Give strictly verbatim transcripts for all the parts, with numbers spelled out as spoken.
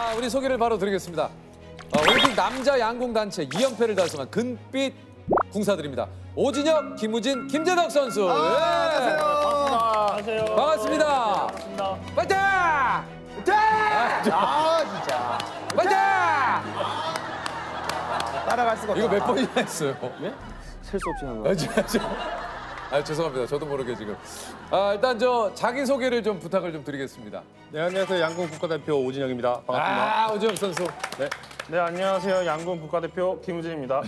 자, 우리 소개를 바로 드리겠습니다. 어, 올림픽 남자 양궁 단체 이 연패를 달성한 금빛 궁사들입니다. 오진혁, 김우진, 김재덕 선수. 아, 예. 안녕하세요. 안녕하세요. 반갑습니다. 반갑습니다. 파이팅! 네! 아, 진짜. 파이팅! 따라갈 수가 없다. 이거 몇 번이나 했어요? 네? 셀 수 없이 한 아, 거야. 저, 저, 아, 죄송합니다. 저도 모르게 지금. 아, 일단 저 자기 소개를 좀 부탁을 좀 드리겠습니다. 네, 안녕하세요. 양궁 국가대표 오진혁입니다. 반갑습니다. 아, 오진혁 선수. 네. 네, 안녕하세요. 양궁 국가대표 김우진입니다.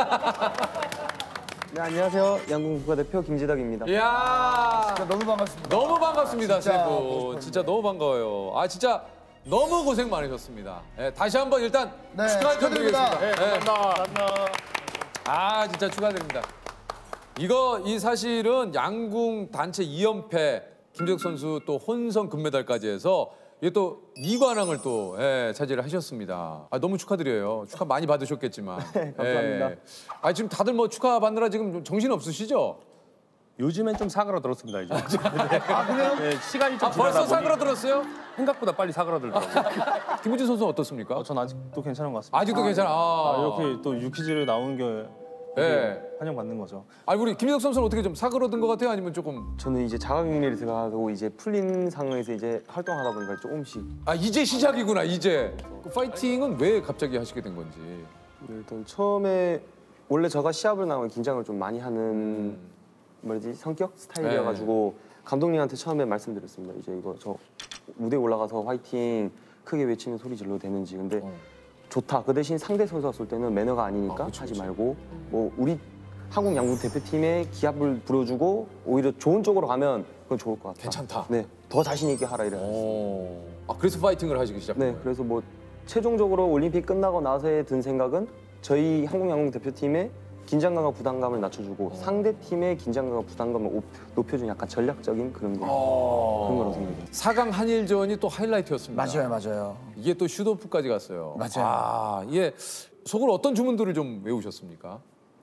네, 안녕하세요. 양궁 국가대표 김재덕입니다. 이야. 너무 반갑습니다. 너무 반갑습니다, 세 진짜 분. 보고 진짜 너무 반가워요. 아, 진짜 너무 고생 많으셨습니다. 예, 다시 한번 일단 네, 축하드리겠습니다. 축하드립니다. 예. 감사합니다. 아, 진짜 축하드립니다. 이거 이 사실은 양궁 단체 이 연패 김재덕 선수 또 혼성 금메달까지 해서 이게 또 이관왕을 또 예, 차지를 하셨습니다. 아, 너무 축하드려요. 축하 많이 받으셨겠지만. 네, 감사합니다. 예. 아, 지금 다들 뭐 축하 받느라 지금 정신 없으시죠? 요즘엔 좀 사그라들었습니다, 이제. 아, 그래요? 네, 시간이 좀 아, 지나다 벌써 보니 사그라들었어요? 생각보다 빨리 사그라들더라고요. 김우진 선수는 어떻습니까? 어, 전 아직도 괜찮은 것 같습니다. 아직도 괜찮아. 아, 아, 이렇게 또 유퀴즈를 나오는 게 예. 환영받는 거죠. 아니 우리 김재덕 선수는 어떻게 좀 사그러든 것 같아요? 아니면 조금 저는 이제 자가격리를 들어가고 이제 풀린 상황에서 이제 활동하다 보니까 조금씩 아 이제 시작이구나 이제. 그 파이팅은 왜 갑자기 하시게 된 건지. 일단 처음에 원래 제가 시합을 나가면 긴장을 좀 많이 하는 뭐지 성격 스타일이어가지고 감독님한테 처음에 말씀드렸습니다. 이제 이거 저 무대 올라가서 화이팅 크게 외치면 소리 질러도 되는지. 근데 어. 좋다. 그 대신 상대 선수가 쏠 때는 매너가 아니니까 아, 그치, 하지 그치. 말고 뭐 우리 한국 양궁 대표팀의 기합을 불어주고 오히려 좋은 쪽으로 가면 그건 좋을 것 같다. 괜찮다. 네, 더 자신 있게 하라 이래. 어. 아 그래서 파이팅을 하시기 시작. 네, 그래서 뭐 최종적으로 올림픽 끝나고 나서의 든 생각은 저희 한국 양궁 대표팀의 긴장감과 부담감을 낮춰주고 어. 상대 팀의 긴장감과 부담감을 오- 높여주는 약간 전략적인 그런 게 어. 그런 거라고 생각해요. 사강 한일전이 또 하이라이트였습니다. 맞아요, 맞아요. 이게 또 슈도프까지 갔어요. 맞아요. 아, 예. 속으로 어떤 주문들을 좀 외우셨습니까?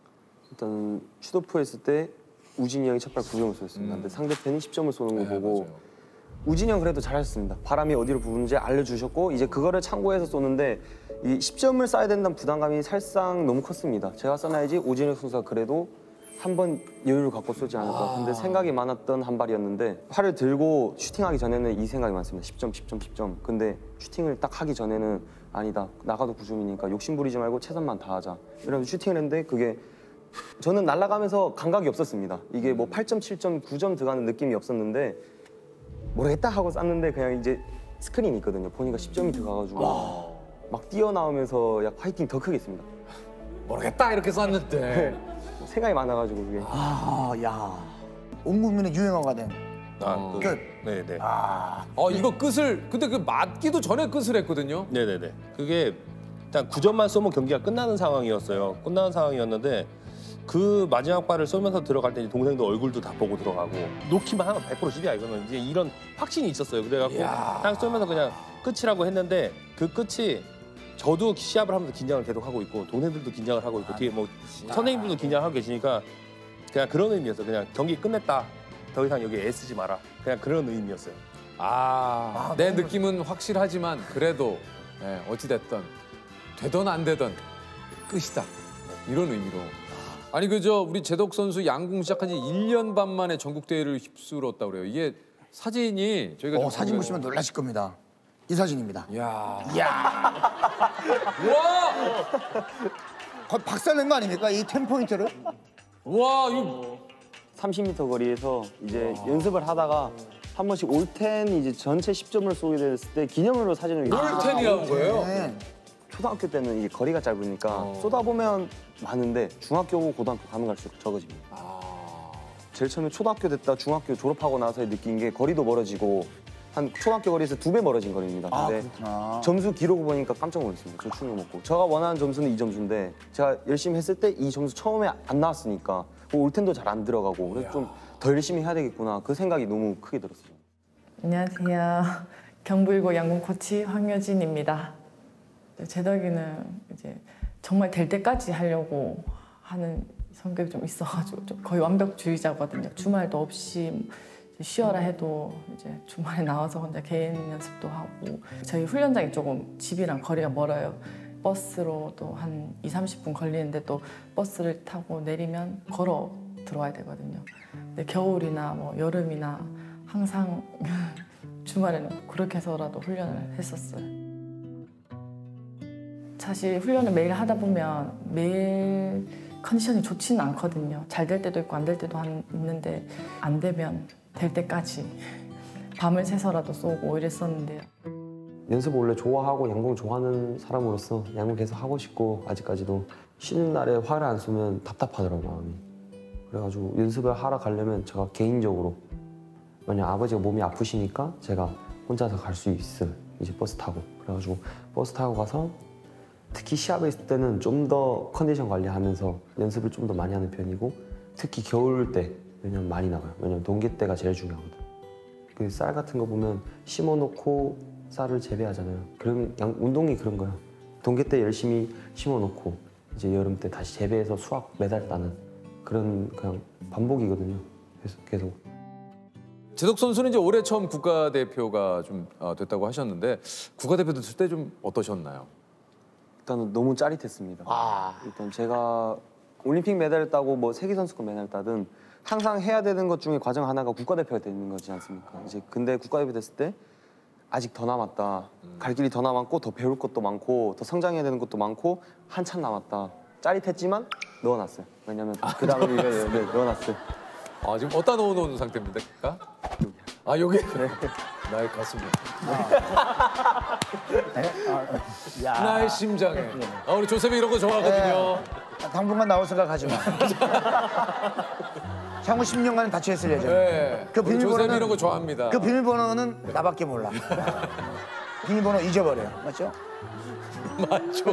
일단 슈도프 했을 때 우진이 형이 첫발 구 점을 쏘였습니다. 음. 근데 상대편이 십 점을 쏘는 거 네, 보고 맞아요. 우진이 형 그래도 잘하셨습니다. 바람이 어디로 부는지 알려주셨고 이제 그거를 참고해서 쏘는데 이 십 점을 쏴야 된다는 부담감이 살상 너무 컸습니다. 제가 쏴놔야지 오진혁 선수가 그래도 한 번 여유를 갖고 쏘지 않을까. 근데 생각이 많았던 한 발이었는데 팔을 들고 슈팅하기 전에는 이 생각이 많습니다. 십 점, 십 점, 십 점. 근데 슈팅을 딱 하기 전에는 아니다. 나가도 구 점이니까 욕심 부리지 말고 최선만 다하자. 이러면서 슈팅을 했는데 그게 저는 날아가면서 감각이 없었습니다. 이게 뭐 팔 점, 칠 점, 구 점 들어가는 느낌이 없었는데 모르겠다 하고 쐈는데 그냥 이제 스크린이 있거든요. 보니까 십 점이 들어가가지고 막 뛰어나오면서 약 파이팅 더 크게 했습니다. 모르겠다 이렇게 쐈는데. 생각이 많아가지고 그게. 아, 야. 온 국민의 유행어가 된. 어. 그, 네, 네. 아, 어 이거 끝을 근데 그 맞기도 전에 끝을 했거든요. 네, 네, 네. 그게 일단 구 점만 쏘면 경기가 끝나는 상황이었어요. 끝나는 상황이었는데 그 마지막 발을 쏘면서 들어갈 때 이제 동생도 얼굴도 다 보고 들어가고 놓기만 하면 백 퍼센트 십이야 이거는 이제 이런 확신이 있었어요. 그래갖고 이야. 그냥 쏘면서 그냥 끝이라고 했는데 그 끝이 저도 시합을 하면서 긴장을 계속 하고 있고 동생들도 긴장을 하고 있고 뒤에 뭐 선생님들도 긴장하고 계시니까 그냥 그런 의미였어요. 그냥 경기 끝냈다. 더 이상 여기 애쓰지 마라. 그냥 그런 의미였어요. 아, 아, 내 너무 느낌은 확실하지만 그래도 예, 어찌됐든 되든 안 되든 끝이다. 이런 의미로. 아니 그저 우리 재덕 선수 양궁 시작한 지 일 년 반 만에 전국 대회를 휩쓸었다고 그래요. 이게 사진이 저희가 어, 좀 사진 보면- 보시면 놀라실 겁니다. 이 사진입니다. 이야. 이야, 와! 거의 박살낸 거 아닙니까? 이 텐 포인트를? 와, 이거 삼십 미터 거리에서 이제 연습을 하다가 한 번씩 올텐 이제 전체 십 점을 쏘게 됐을 때 기념으로 사진을 올텐이라는 거예요? 네. 초등학교 때는 이게 거리가 짧으니까 어. 쏟아보면 많은데 중학교고 고등학교 가면 갈수록 적어집니다. 아. 제일 처음에 초등학교 됐다 중학교 졸업하고 나서 느낀 게 거리도 멀어지고 한 초등학교 거리에서 두 배 멀어진 거리입니다. 아, 근데 그렇구나. 점수 기록 보니까 깜짝 놀랐습니다. 저 충격 먹고. 제가 원하는 점수는 이 점수인데 제가 열심히 했을 때 이 점수 처음에 안 나왔으니까 뭐 올텐도 잘 안 들어가고 그래서 좀 더 열심히 해야 되겠구나. 그 생각이 너무 크게 들었어요. 안녕하세요. 경부일고 양궁 코치 황효진입니다. 재덕이는 이제 정말 될 때까지 하려고 하는 성격이 좀 있어가지고 좀 거의 완벽주의자거든요. 주말도 없이 쉬어라 해도 이제 주말에 나와서 혼자 개인 연습도 하고 저희 훈련장이 조금 집이랑 거리가 멀어요. 버스로도 한 이삼십 분 걸리는데 또 버스를 타고 내리면 걸어 들어와야 되거든요. 근데 겨울이나 뭐 여름이나 항상 주말에는 그렇게 해서라도 훈련을 했었어요. 사실 훈련을 매일 하다 보면 매일 컨디션이 좋지는 않거든요. 잘 될 때도 있고 안 될 때도 한- 있는데 안 되면 될 때까지 밤을 새서라도 쏘고 이랬었는데요. 연습 원래 좋아하고 양궁 좋아하는 사람으로서 양궁 계속 하고 싶고 아직까지도 쉬는 날에 화를 안 쏘면 답답하더라고요, 마음이. 그래가지고 연습을 하러 가려면 제가 개인적으로 만약 아버지가 몸이 아프시니까 제가 혼자서 갈 수 있어요. 이제 버스 타고. 그래가지고 버스 타고 가서 특히 시합에 있을 때는 좀 더 컨디션 관리하면서 연습을 좀 더 많이 하는 편이고 특히 겨울 때 왜냐면 많이 나가요. 왜냐면 동계 때가 제일 중요하거든. 그 쌀 같은 거 보면 심어놓고 쌀을 재배하잖아요. 그런 양, 운동이 그런 거야. 동계 때 열심히 심어놓고 이제 여름 때 다시 재배해서 수확 메달 따는 그런 그냥 반복이거든요. 계속 계속. 재덕 선수는 이제 올해 처음 국가대표가 좀 어, 됐다고 하셨는데 국가대표 됐을 때 좀 어떠셨나요? 일단은 너무 짜릿했습니다. 아, 일단 제가 올림픽 메달을 따고 뭐 세계 선수권 메달을 따든 항상 해야 되는 것 중에 과정 하나가 국가대표가 되는 거지 않습니까? 이제 근데 국가대표 됐을 때 아직 더 남았다. 갈 길이 더 남았고 더 배울 것도 많고 더 성장해야 되는 것도 많고 한참 남았다. 짜릿했지만 넣어놨어요. 왜냐면 그 다음에 네, 네, 넣어놨어요. 아 지금 어디다 넣어놓은 상태입니까? 아 여기 나의 가슴에 야. 나의 심장에 아 우리 조셉이 이런 거 좋아하거든요. 당분간 나올 생각하지 마. 향후 십 년간은 닫혀 있을 예정. 네. 그 우리 조셉이 비밀번호는 이런 거 좋아합니다. 그 비밀번호는 나밖에 몰라. 비밀번호 잊어버려. 맞죠? 맞죠?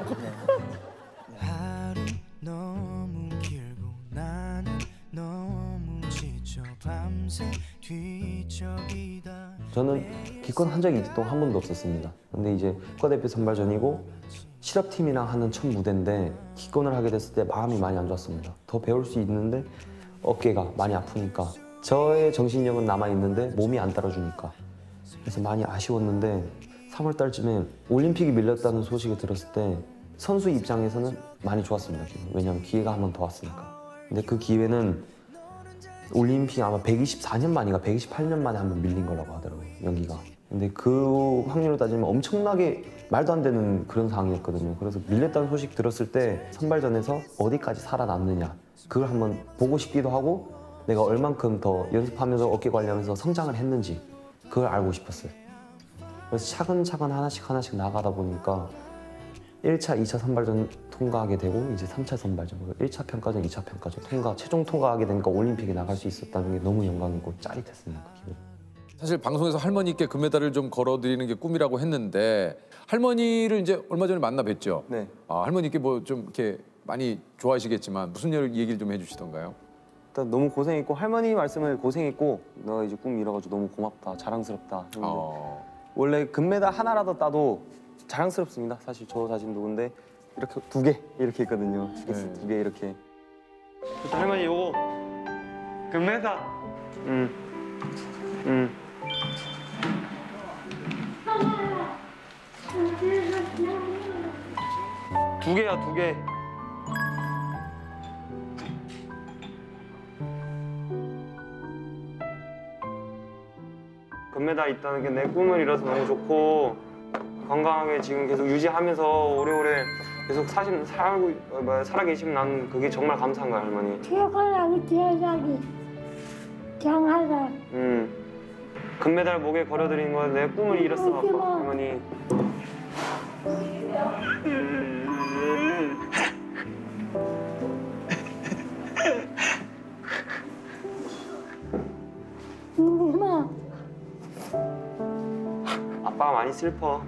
하루 너무 길고 나는 너무 지쳐 밤새 뒤척이다. 저는 기권 한 적이 이동 한 번도 없었습니다. 근데 이제 국가대표 선발전이고 실업팀이랑 하는 첫 무대인데 기권을 하게 됐을 때 마음이 많이 안 좋았습니다. 더 배울 수 있는데 어깨가 많이 아프니까 저의 정신력은 남아있는데 몸이 안 따라주니까 그래서 많이 아쉬웠는데 삼월 달쯤에 올림픽이 밀렸다는 소식을 들었을 때 선수 입장에서는 많이 좋았습니다. 왜냐하면 기회가 한 번 더 왔으니까. 근데 그 기회는 올림픽 아마 백이십사 년 만인가 백이십팔 년 만에 한 번 밀린 거라고 하더라고요, 연기가. 근데 그 확률로 따지면 엄청나게 말도 안 되는 그런 상황이었거든요. 그래서 밀렸다는 소식 들었을 때 선발전에서 어디까지 살아남느냐 그걸 한번 보고 싶기도 하고 내가 얼만큼 더 연습하면서 어깨 관리하면서 성장을 했는지 그걸 알고 싶었어요. 그래서 차근차근 하나씩 하나씩 나가다 보니까 일 차, 이 차 선발전 통과하게 되고 이제 삼 차 선발전, 일 차 평가전, 이 차 평가전 통과, 최종 통과하게 되니까 올림픽에 나갈 수 있었다는 게 너무 영광이고 짜릿했습니다. 그 기분. 사실 방송에서 할머니께 금메달을 좀 걸어드리는 게 꿈이라고 했는데 할머니를 이제 얼마 전에 만나 뵀죠. 네. 아, 할머니께 뭐 좀 이렇게 많이 좋아하시겠지만 무슨 얘기를 좀 해주시던가요? 일단 너무 고생했고 할머니 말씀을 고생했고 너가 이제 꿈 이뤄가지고 너무 고맙다, 자랑스럽다. 했는데 어. 원래 금메달 하나라도 따도 자랑스럽습니다. 사실 저 자신도. 근데 이렇게 두 개 이렇게 있거든요. 네. 두 개 이렇게. 그래서 할머니 요거 금메달. 응. 응. 두 개야 두 개. 금메달 있다는 게 내 꿈을 이뤄서 너무 좋고 건강하게 지금 계속 유지하면서 오래오래 계속 사실 살고 어, 뭐야, 살아계시면 난 그게 정말 감사한 거야 할머니. 최고라고 제자기 장하다. 음 금메달 목에 걸어드린 건 내 꿈을 이뤘어 아빠 할머니. 누구나 아빠가 많이 슬퍼.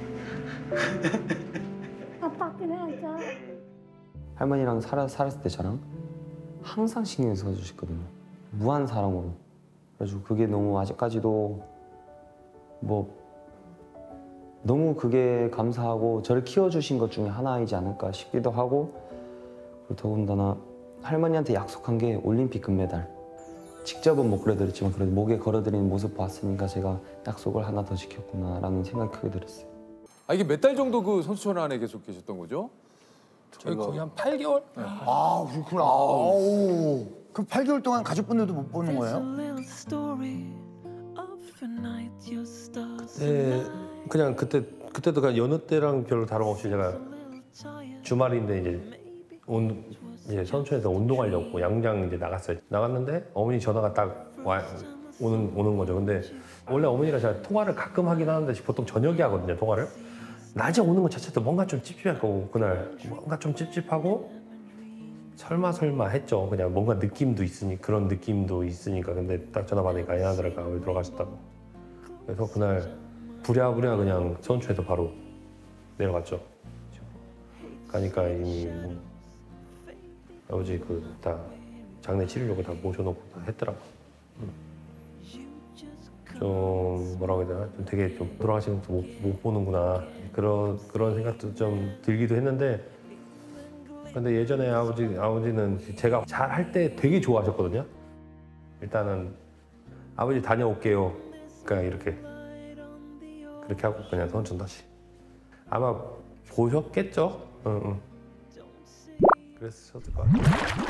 아빠 그래서 할머니랑 살아, 살았을 때 저랑 항상 신경 써주셨거든요. 무한 사랑으로. 그래가지고 그게 너무 아직까지도 뭐 너무 그게 감사하고 저를 키워주신 것 중에 하나이지 않을까 싶기도 하고 그리고 더군다나 할머니한테 약속한 게 올림픽 금메달. 직접은 못 걸어드렸지만 그래도 목에 걸어드리는 모습 봤으니까 제가 약속을 하나 더 지켰구나라는 생각이 크게 들었어요. 아 이게 몇 달 정도 그 선수촌 안에 계속 계셨던 거죠? 저희 거의 한 팔 개월? 아, 그렇구나. 아우. 그럼 팔 개월 동안 가족분들도 못 보는 거예요? 네, 그냥 그때 그때도 그냥 여느 때랑 별로 다름없이 제가 주말인데 이제 온 이제 선수촌에서 운동하려고 양장 이제 나갔어요. 나갔는데 어머니 전화가 딱 와, 오는 오는 거죠. 근데 원래 어머니랑 제가 통화를 가끔 하긴 하는데 보통 저녁에 하거든요, 통화를. 낮에 오는 것 자체도 뭔가 좀 찝찝할 거고 그날 뭔가 좀 찝찝하고 설마 설마 했죠. 그냥 뭔가 느낌도 있으니 그런 느낌도 있으니까. 근데 딱 전화 받으니까 아내들가 왜 들어가셨다고. 그래서 그날 부랴부랴 그냥 선수촌에서 바로 내려갔죠. 가니까 이미 뭐 아버지 그 다 장례 치르려고 다 모셔놓고 다 했더라고. 좀 뭐라고 해야 되나? 좀 되게 좀 돌아가시는 거 못, 못 보는구나 그런 그런 생각도 좀 들기도 했는데. 근데 예전에 아버지 아버지는 제가 잘 할 때 되게 좋아하셨거든요. 일단은 아버지 다녀올게요. 그러니까 이렇게 그렇게 하고 그냥 선천 다시 아마 보셨겠죠? 응, 응. 그랬었을 것 같아요.